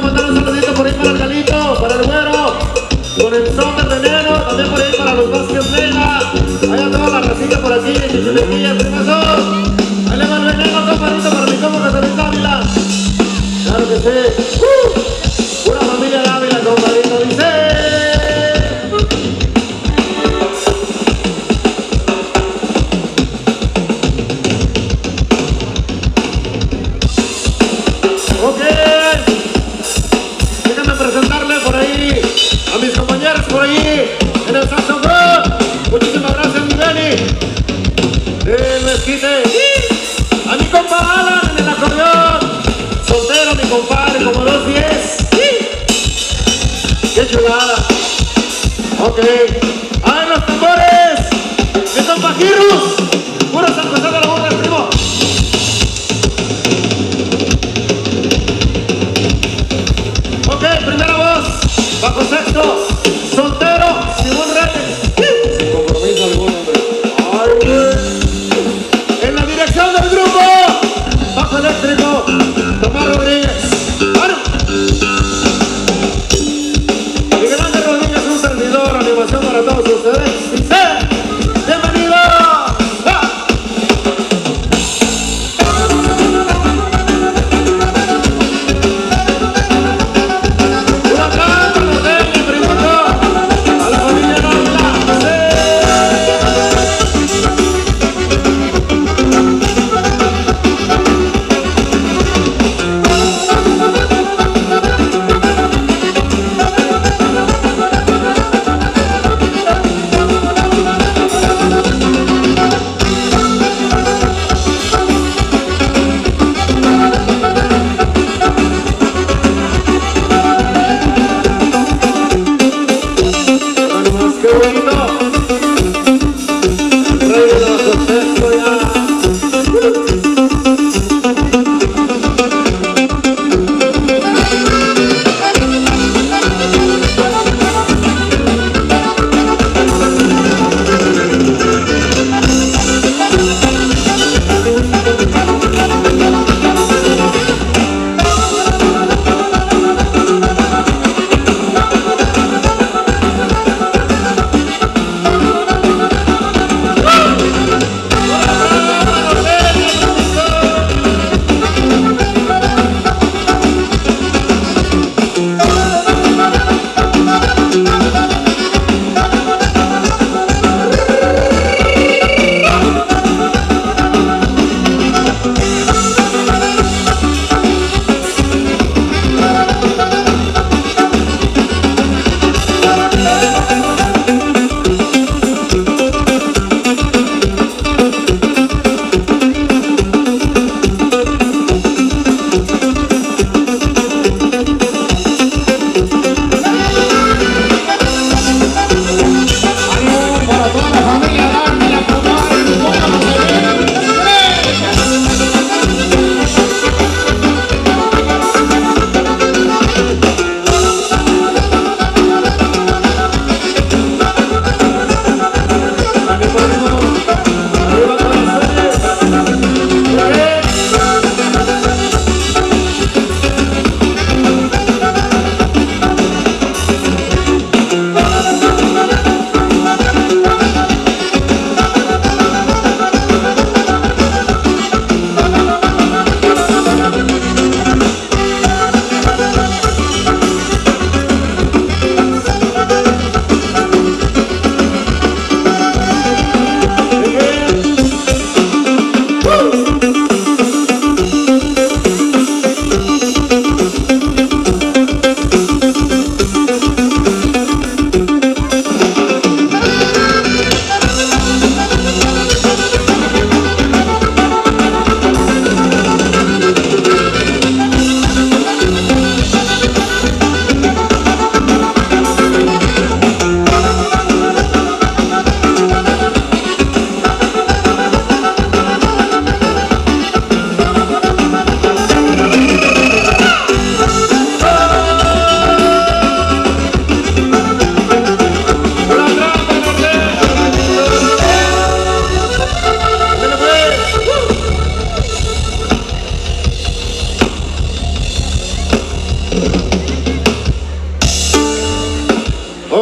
mandar un saludito por ahí para el Galito, para el Güero, con el Son de Veneno, también por ahí para los Vázquez Vega. Ahí a toda la racita por aquí, Chichilequilla, primazón. Ahí le va el veneno, compadrito, para mi compa Catalín Dávila. Claro que sí. Pura familia Dávila, compadrito, dice. Ok, déjenme presentarle por ahí a mis compañeros por ahí en el saxofón. Muchísimas gracias, mi Benny del Mezquite. A mi compa Alan en el acordeón, soltero mi compadre, como 210. Qué chulada. Ok, ¡ay, los tambores! ¡Mi compa Girus! ¡Puro San José de la Burra, el primo! Ok, primera voz, bajo sexto, soltero, Simón Reyes. Sin compromiso alguno, hombre. Ay, güey. En la dirección del grupo, bajo eléctrico, Tomás Rodríguez. ¡Bueno! Miguel Ángel Rodríguez, un servidor, animación para todos.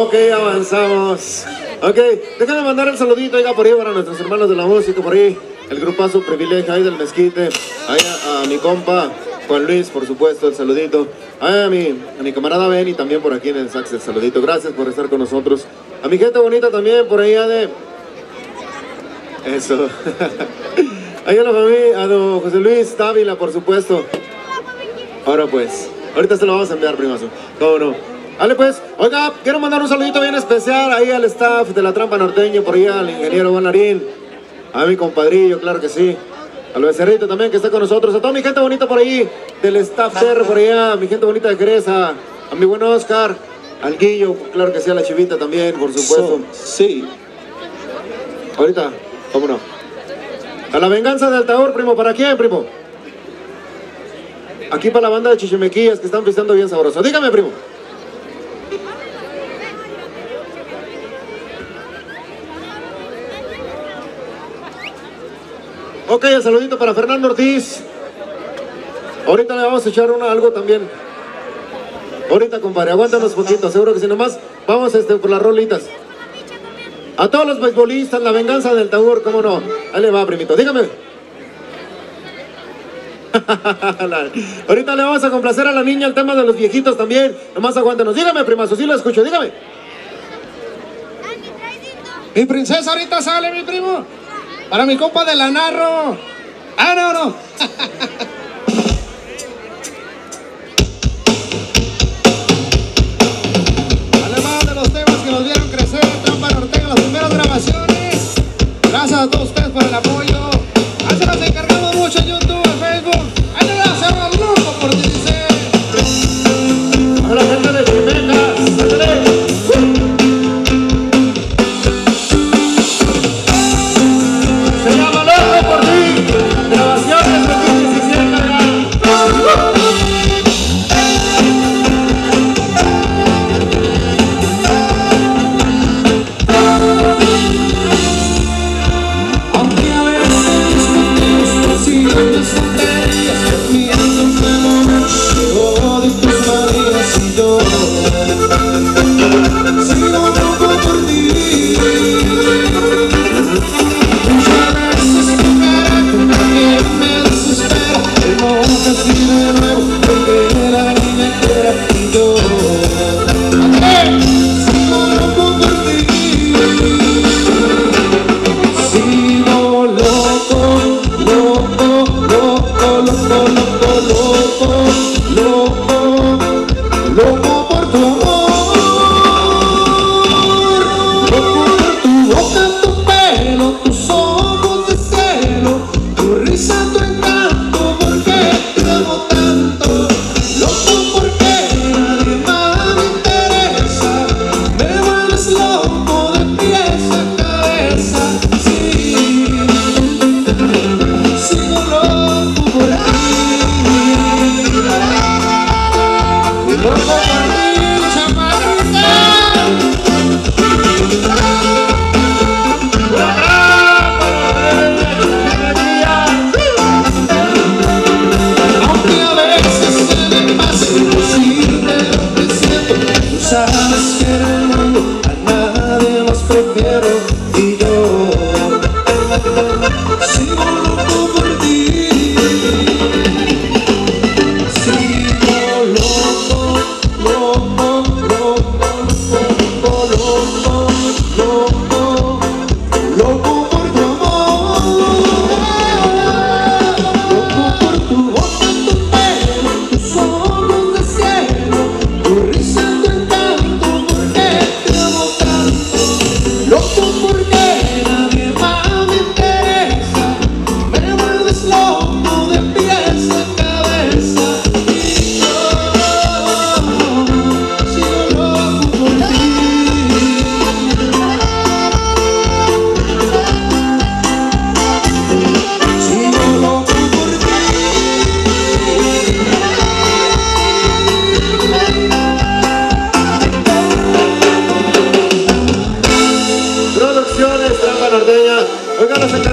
Ok, avanzamos. Ok, déjame mandar el saludito, oiga, por ahí para nuestros hermanos de la música, por ahí. El grupazo Privilegio ahí del Mezquite. Ahí a mi compa Juan Luis, por supuesto, el saludito. Ahí a mi camarada Benny también por aquí en el sax, el saludito. Gracias por estar con nosotros. A mi gente bonita también por ahí de... Eso. Ahí a la familia, a don José Luis Dávila, por supuesto. Ahora pues, ahorita se lo vamos a enviar, primazo. ¿Cómo no? Dale pues, oiga, quiero mandar un saludito bien especial ahí al staff de La Trampa Norteña, por ahí al ingeniero Juan Larín, a mi compadrillo, claro que sí, al becerrito también que está con nosotros, a toda mi gente bonita por ahí, del staff TR por allá, mi gente bonita de Jerez, a mi buen Oscar, al Guillo, claro que sí, a la Chivita también, por supuesto. Sí. Ahorita, cómo no. A la Venganza de Altaur, primo, ¿para quién, primo? Aquí para la banda de Chichimequillas que están pisando bien sabroso. Dígame, primo. Ok, el saludito para Fernando Ortiz. Ahorita le vamos a echar algo también. Ahorita, compadre, aguántanos poquito. Seguro que si nomás vamos por las rolitas. A todos los beisbolistas, la Venganza del Taur, cómo no. Ahí le va, primito. Dígame. Ahorita le vamos a complacer a la niña el tema de los viejitos también. Nomás aguántanos. Dígame, primazo, sí lo escucho. Dígame. Mi princesa ahorita sale, mi primo. Para mi compa de la Narro. Ah, no. Además de los temas que nos vieron crecer en Trampa Norteña, las primeras grabaciones. Gracias a todos ustedes por el apoyo. Ahí se nos encargamos mucho en YouTube, en Facebook. Ahí le voy a hacer el loco por 16. A la gente de Chimeca. Se llama Loco por ti. Grabaciones de 2017 acá.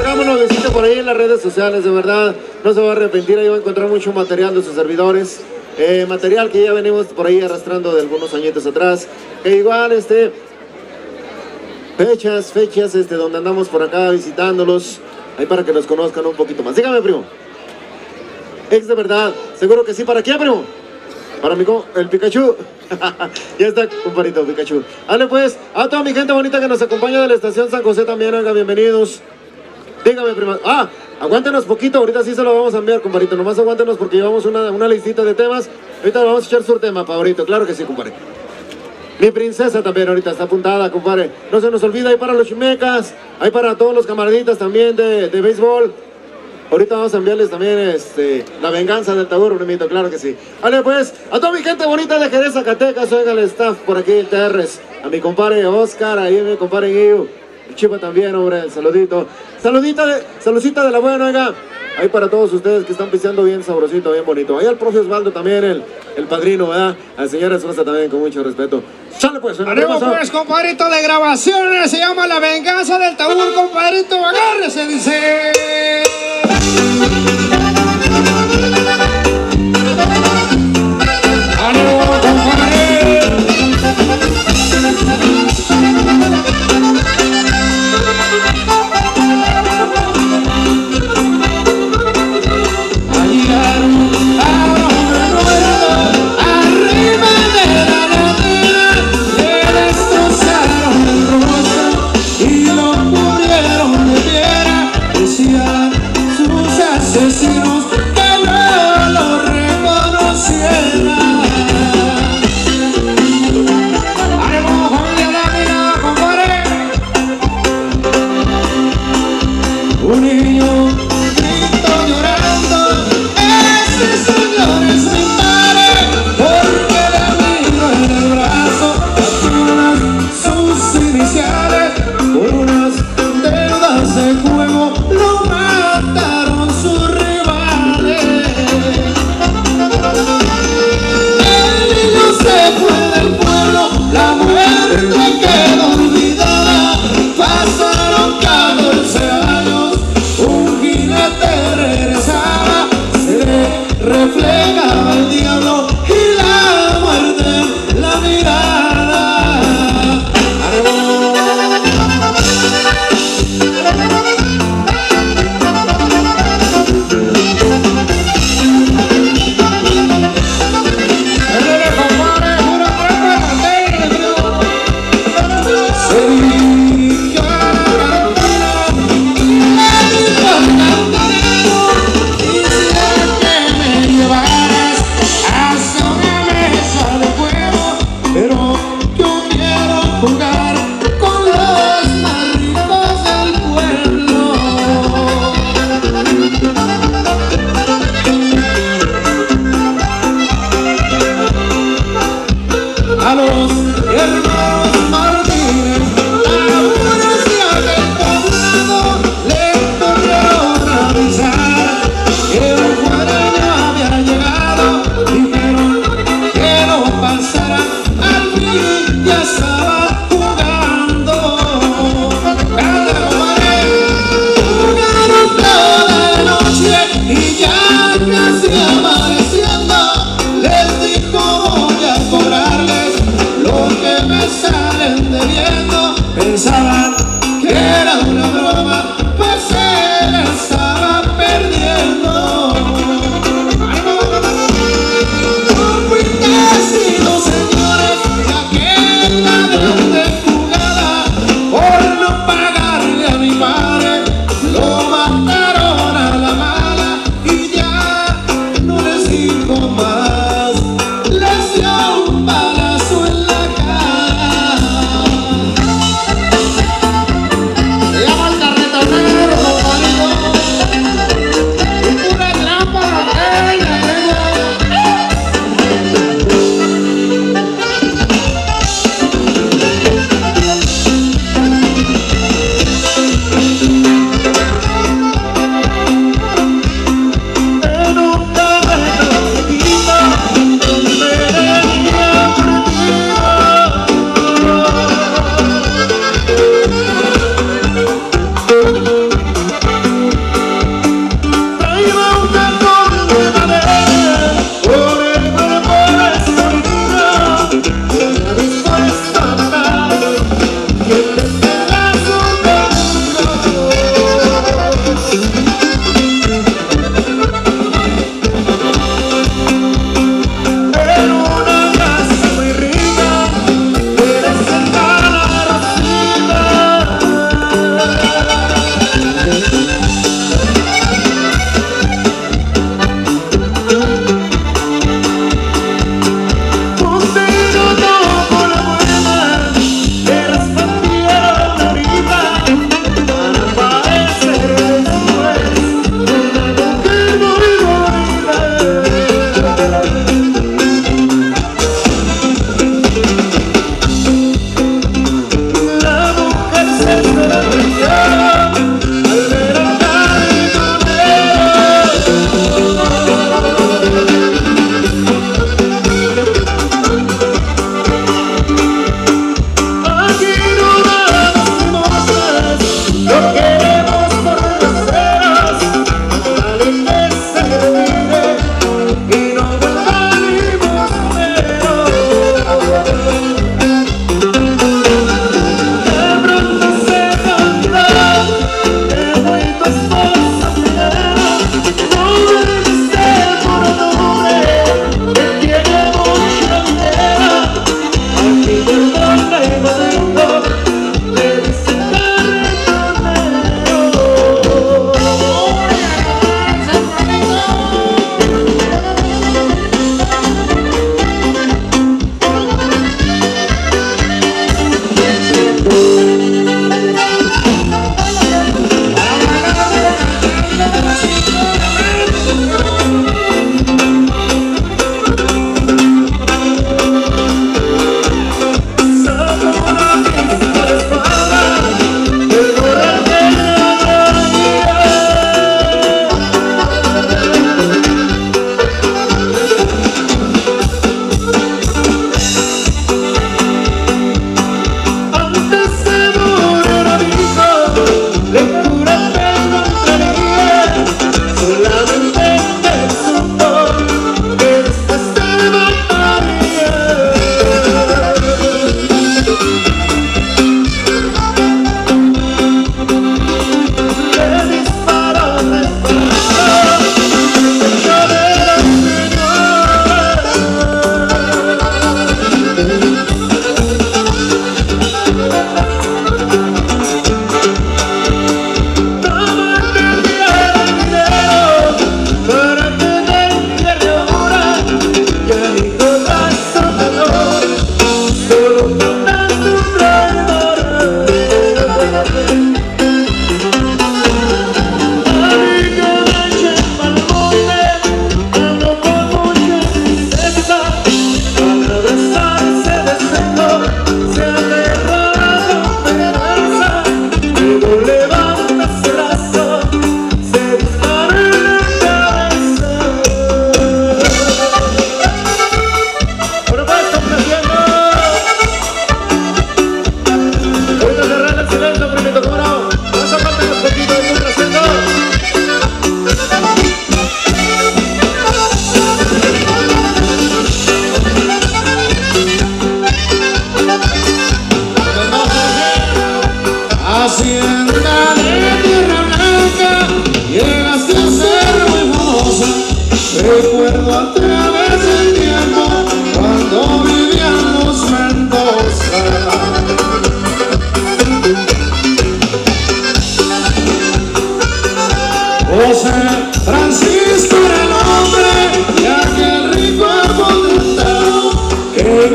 Sociales, de verdad, no se va a arrepentir, ahí va a encontrar mucho material de sus servidores. material que ya venimos por ahí arrastrando de algunos añitos atrás, que igual fechas donde andamos por acá visitándolos, ahí para que nos conozcan un poquito más. Dígame, primo. Ex de verdad, seguro que sí. ¿Para quién, primo? Para el Pikachu. Ya está, compadrito, Pikachu. Dale pues, a toda mi gente bonita que nos acompaña de la estación San José también, oiga, bienvenidos. Dígame, primo. Aguántenos poquito, ahorita sí se lo vamos a enviar, compadrito. Nomás aguántenos porque llevamos una listita de temas. Ahorita vamos a echar su tema favorito, claro que sí, compadre. Mi princesa también ahorita está apuntada, compadre. No se nos olvida, ahí para los chimecas, ahí para todos los camaraditas también de béisbol. Ahorita vamos a enviarles también la venganza del Taur, primito, claro que sí. Vale, pues, a toda mi gente bonita de Jerez, Zacatecas, oiga el staff por aquí, el TRS. A mi compadre Oscar, ahí mi compadre Guillo. El Chipa también, hombre, el saludito. Saludcita de la buena, oiga. Ahí para todos ustedes que están pisteando bien sabrosito, bien bonito. Ahí al profe Osvaldo también, el padrino, ¿verdad? Al señor Esposa también, con mucho respeto. Sale pues, ¡arriba pues, compadrito de grabaciones! Se llama La Venganza del Taur, compadrito. ¡Agárrese! Dice... ¡ánimo, compadre! Asesinos que no lo reconocieran. ¡ánimo, familia lámina, compadre! Un niño grito llorando, ese señor es mi padre, porque le miro en el brazo sus iniciales, por unas deudas de juego lo mataron sus rivales. El niño se fue del pueblo, la muerte quedó olvidada. Pasaron 14 años, un jinete regresaba, se le reflejaba el diablo y la muerte en la mirada. Jugar con los más ricos del pueblo. A los hermanos Martínez, la policía del poblado le corrieron a avisar que el cuadraño había llegado. Dijeron que no pasara, al fin ya estaba y ya casi amaneciendo, les dijo voy a cobrarles lo que me salen debiendo.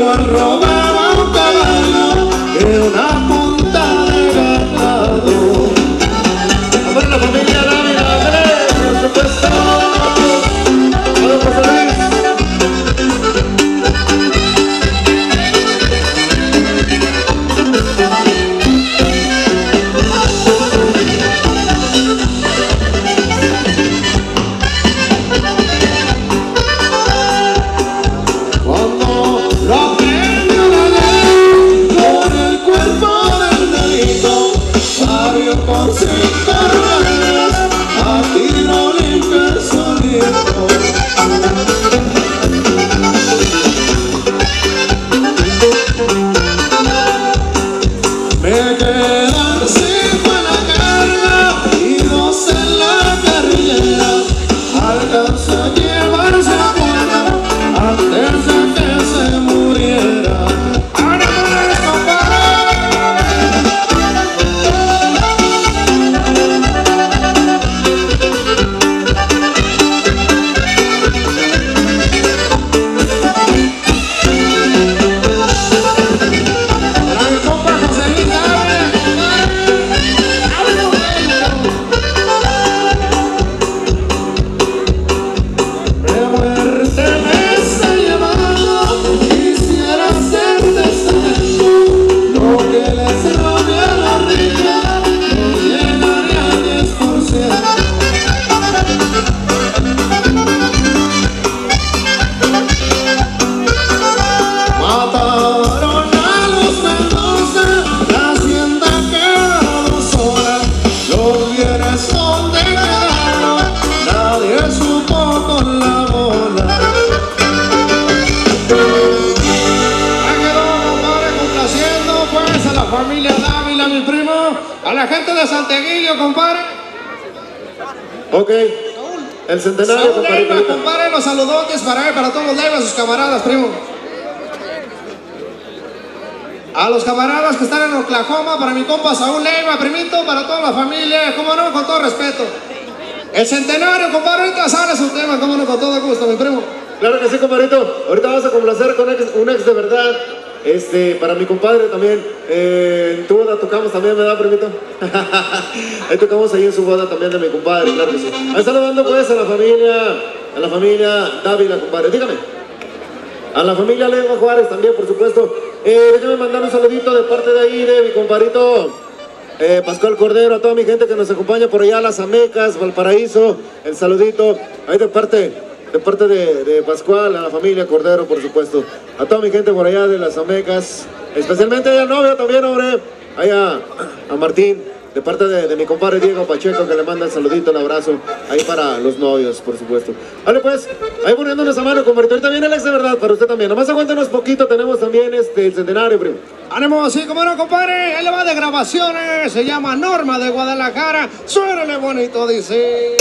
igual robaba un caballo que una punta de ganado. Para la familia Dávila, por supuesto. Vamos, José Luis. Cuando lo premio la ley con el cuerpo del delito, barrio con 5 ruedas, a tiro limpio el solito. Me quedan 5 en la carga y 2 en la carrillera. Alcanzó a llevarse a Juana antes de que se muriera. ¡Ahora mueres, para mi compa José Luis Dávila, de muerte me está llamando, quisiera ser testamento, lo que les robe a la rica, no llegaría al 10%. Mataron a los Mendoza, la hacienda quedó sola, los bienes donde quedaron, nadie supo con la bola. Ya quedó, compadre, complaciendo pues a la familia Dávila, mi primo, a la gente de Santeguillo, compadre. Ok. El centenario, Saúl compadre. Leiva, compadre, los saludotes para él, para todos los Leiva, sus camaradas, primo. A los camaradas que están en Oklahoma, para mi compa Saúl Leiva, primito, para toda la familia, cómo no, con todo respeto. El centenario, compadre, ahorita sale su tema, cómo no, con todo gusto, mi primo. Claro que sí, compadrito. Ahorita vamos a complacer con un ex de verdad. Para mi compadre también. En tu boda tocamos también, ¿verdad, primito? Ahí tocamos ahí en su boda también de mi compadre, claro que sí. Ahí saludando pues a la familia Dávila, compadre. Dígame. A la familia Lengua Juárez también, por supuesto. Déjame mandar un saludito de parte de ahí de mi compadrito Pascual Cordero, a toda mi gente que nos acompaña por allá, las Amecas, Valparaíso, el saludito. Ahí de parte de Pascual, a la familia Cordero, por supuesto. A toda mi gente por allá de las Amecas, especialmente a la novia también, hombre. Allá a Martín, de parte de mi compadre Diego Pacheco, que le manda el saludito, el abrazo, ahí para los novios, por supuesto. Vale, pues, ahí poniéndonos a mano, compadre. Ahorita viene el ex de verdad, para usted también. Nomás aguántenos poquito, tenemos también el centenario, primo. Ánimo, sí, como no, compadre, él le va de grabaciones, se llama Norma de Guadalajara, suénale bonito, dice.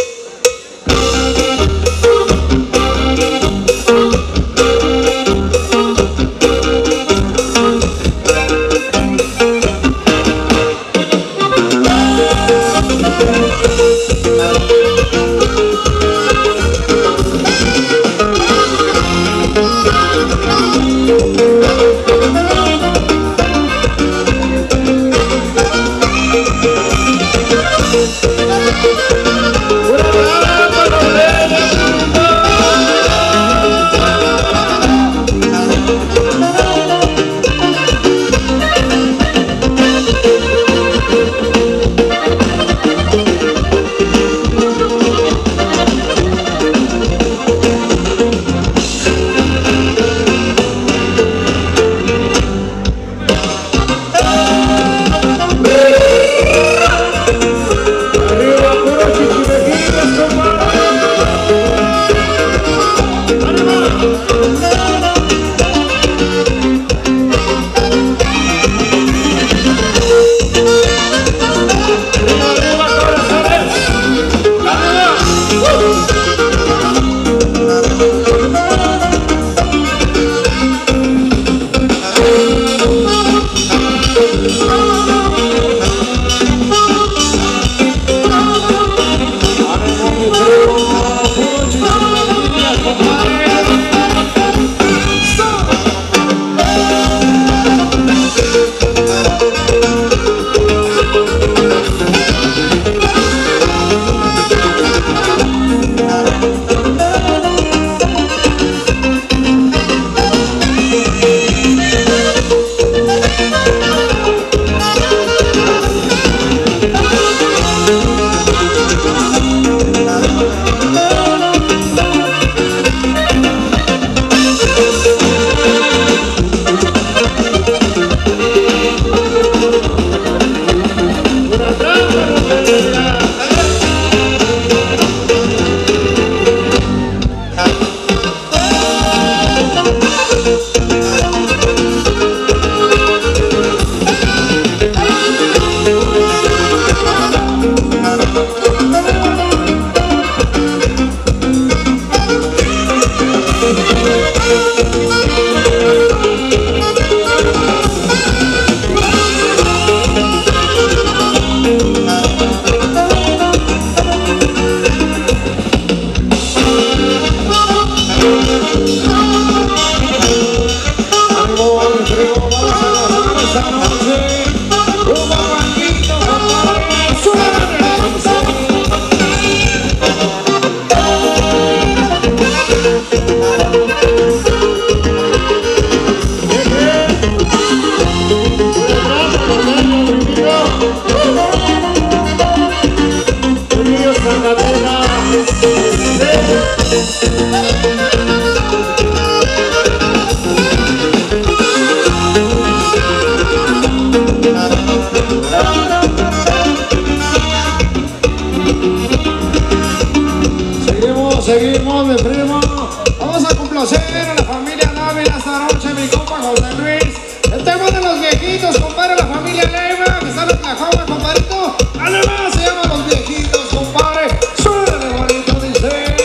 Seguimos, mi primo. Vamos a complacer a la familia Dávila esta noche, mi compa José Luis. El tema de los viejitos, compadre, la familia Leiva, que está en Oklahoma, compadrito. Además se llama Los Viejitos, compadre. Suena bonito, dice.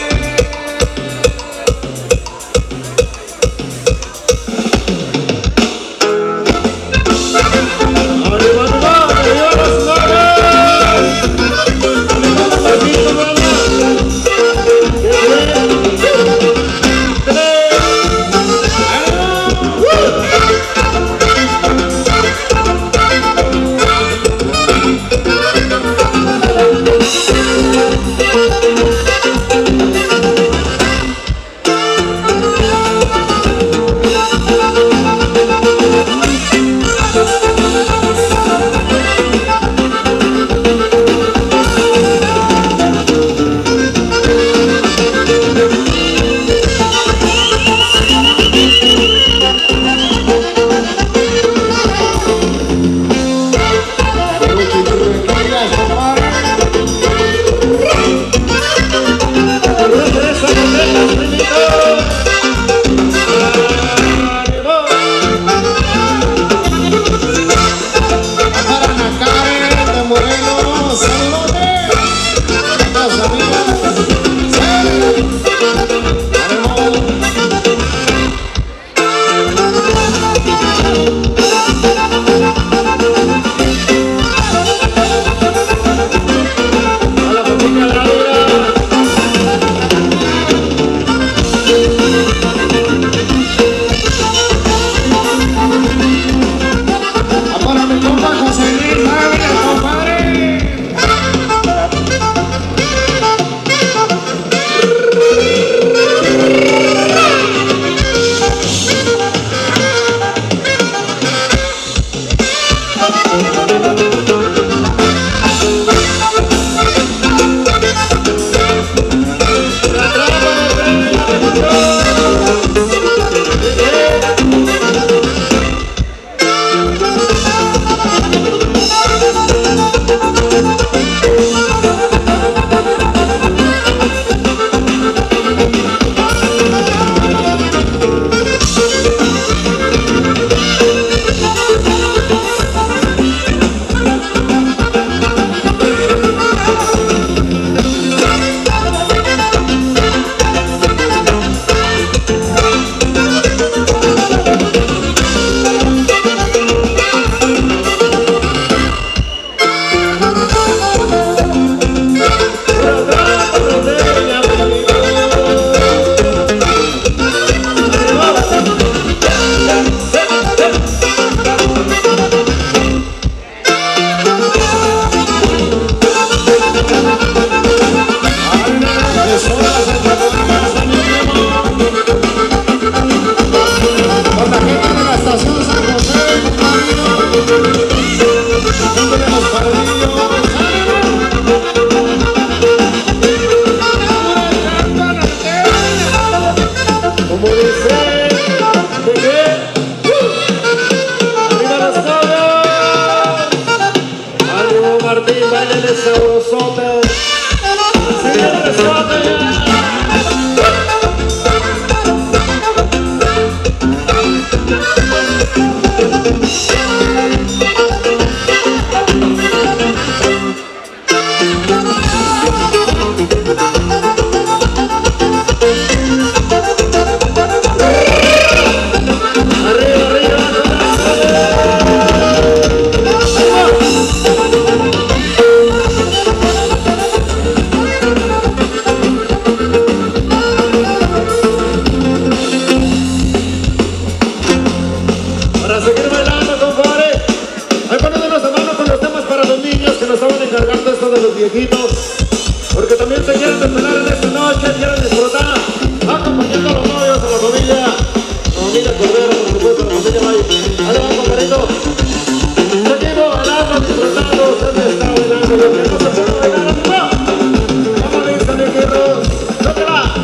Porque también se quieren desvelar en esta noche, quieren disfrutar, acompañando a los novios, a la familia Cordero, por supuesto, la familia May. Ahí va, compadrito. Seguimos bailando, disfrutando, usted está bailando, lo que no se puede bailar, amigo. ¿Cómo dice, mi querido? ¿Dónde va?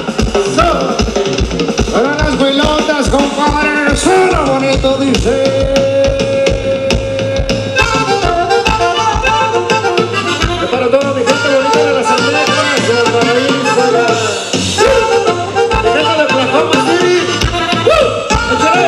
Para toda mi gente bonita de las Américas, del paraíso, mi gente de Oklahoma City. ¡Échale!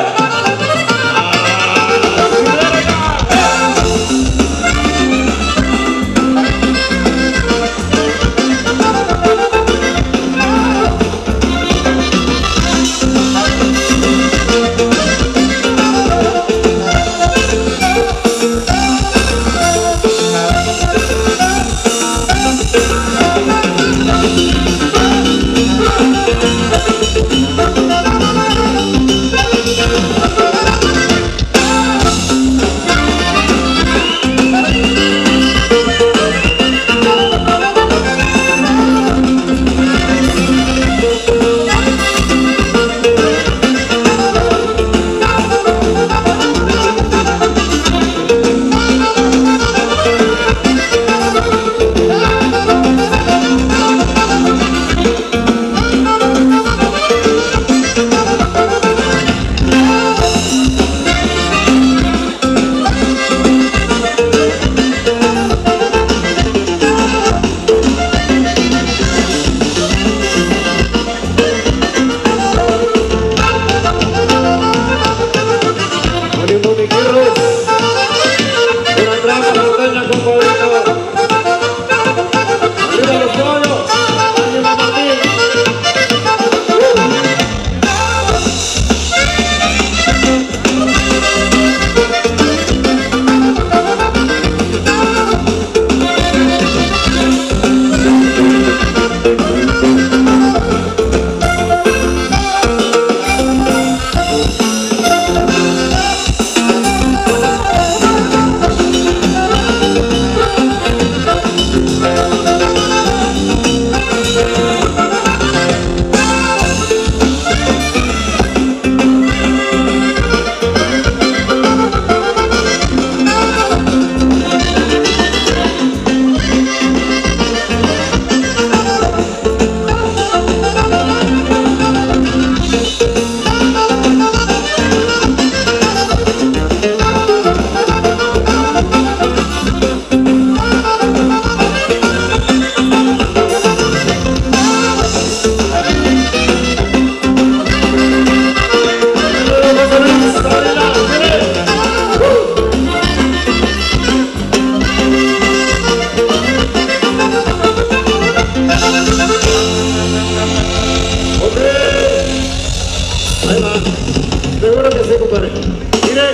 Seguro que sí, compadre. Mire,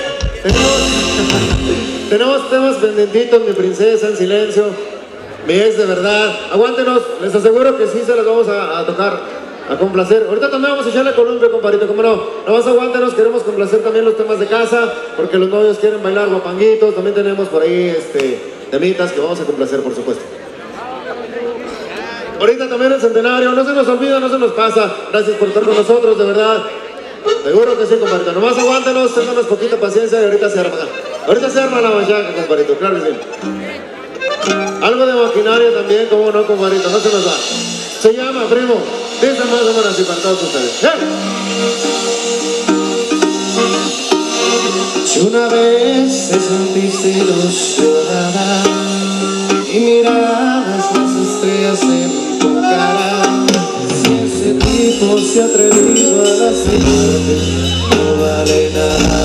tenemos temas pendientitos, mi princesa en silencio, mi ex de verdad. Aguántenos, les aseguro que sí se las vamos a tocar, a complacer. Ahorita también vamos a echarle columpio, compadrito, cómo no. Nomás aguántenos, queremos complacer también los temas de casa, porque los novios quieren bailar guapanguitos. También tenemos por ahí temitas que vamos a complacer, por supuesto. Ahorita también el centenario, no se nos olvida, no se nos pasa. Gracias por estar con nosotros, de verdad. Seguro que sí, compadrito. Nomás aguántenos, ténganos poquita paciencia y ahorita se arma. Ahorita se arma la machaca, compadrito, claro que sí. Algo de maquinaria también, como no, compadrito, no se nos va. Se llama, primo. Dice más o menos así para todos ustedes. Si una vez te sentiste ilusionada y mirabas las estrellas en tu cara, si ese tipo se ha atrevido a lastimarte, no vale nada.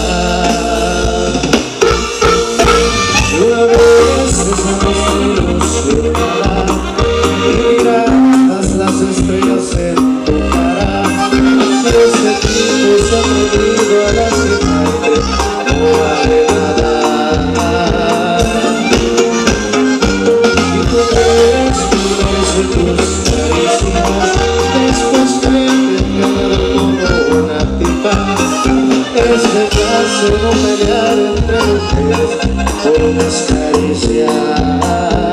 Si una vez te sentiste ilusionada y mirabas las estrellas en tu cara, si ese tipo se ha atrevido a lastimarte, no vale nada. Y tú crees que merece tus caricias, después creen que te agarro como una tipa. Es de clase no pelear entre mujeres por unas caricias.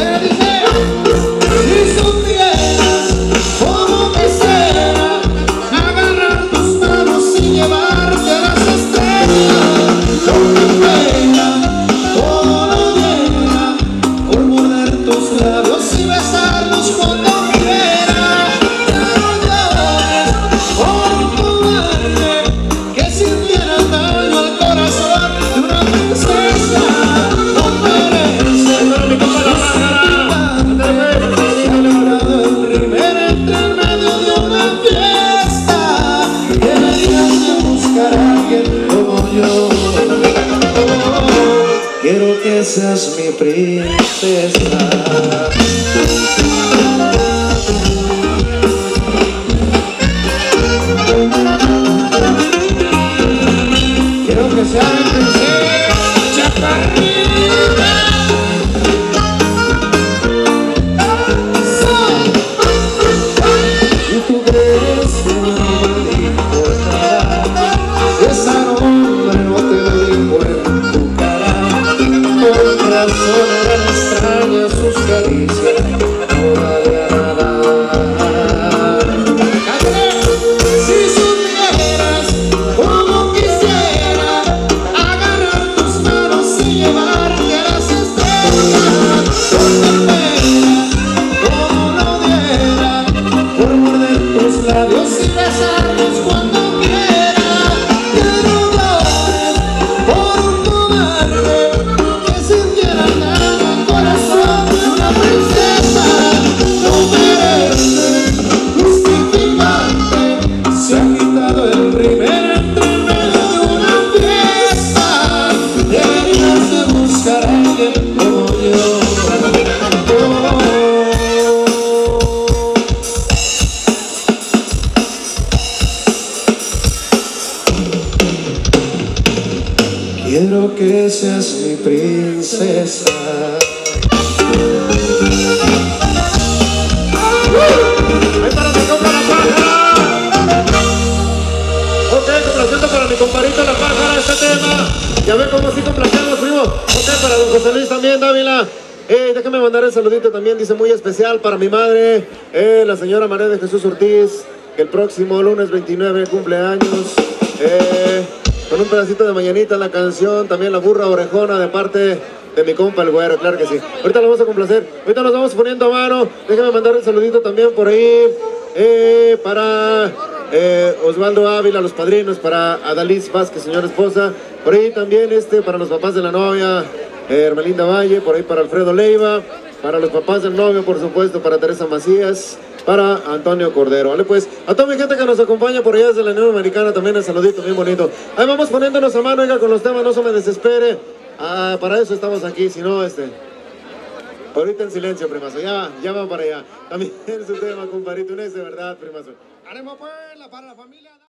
Si supieras cómo quisiera agarrar tus manos y llevarte a las estrellas, lo que pena, todo lo llena, por morder tus labios y besarlos cuando quiera. Ya no llores por un cobarde que sintiera daño al corazón. seas mi princesa. Quiero que sea mi princesa chaparrita. Si tú crees que no me importará, esa nombre no te lo digo en tu cara. Por razón eran extrañas sus caricias, no valía nada. Si supieras cómo quisiera agarrar tus manos y llevarte a las estrellas, Donde fuera, como no diera, por morder tus labios y besarnos cuando quiera. quiero llorar por un cobarde Que sintiera nada el corazón de una princesa. no merece justificante. Se ha quitado el primer entre medio de una fiesta. Deberías de buscar a alguien como yo. Quiero que seas mi princesa. ¡Ahí para mi compa La Pájara! Ok, complaciendo para mi comparito La Pájara este tema. Ya ve cómo sí complacemos, primo. Ok, para don José Luis también, Dávila. Déjame mandar el saludito también, dice muy especial para mi madre, la señora María de Jesús Ortiz, que el próximo lunes 29 cumpleaños. Con un pedacito de mañanita la canción, también La Burra Orejona de parte de mi compa el Güero, claro que sí. Ahorita lo vamos a complacer, ahorita nos vamos poniendo a mano. Déjame mandar un saludito también por ahí para Osvaldo Ávila, los padrinos, para Adalys Vázquez, señora esposa. Por ahí también para los papás de la novia, Hermelinda Valle, por ahí para Alfredo Leiva, para los papás del novio, por supuesto, para Teresa Macías, para Antonio Cordero. Vale, pues, a toda mi gente que nos acompaña por allá desde la Unión Americana, también el saludito bien bonito. Ahí vamos poniéndonos a mano, oiga, con los temas, no se me desespere. Para eso estamos aquí, si no, ahorita en silencio, primazo, ya va para allá. También su tema, compadrito, un de verdad, primazo. Haremos pues para la familia.